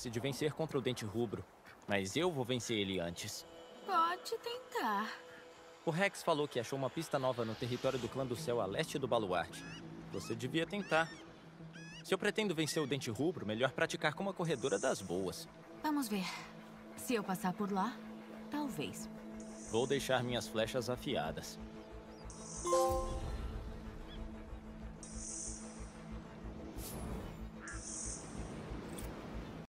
chance de vencer contra o Dente Rubro, mas eu vou vencer ele antes. Pode tentar. O Rex falou que achou uma pista nova no território do Clã do Céu a leste do Baluarte. Você devia tentar. Se eu pretendo vencer o Dente Rubro, melhor praticar como a corredora das boas. Vamos ver. Se eu passar por lá, talvez. Vou deixar minhas flechas afiadas.